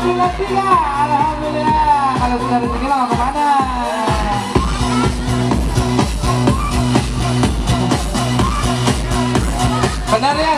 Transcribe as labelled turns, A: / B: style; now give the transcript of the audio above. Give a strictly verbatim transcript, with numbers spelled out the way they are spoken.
A: sembilan tiga. Alhamdulillah. Kalau sudah rezeki mau kemana? Benar ya,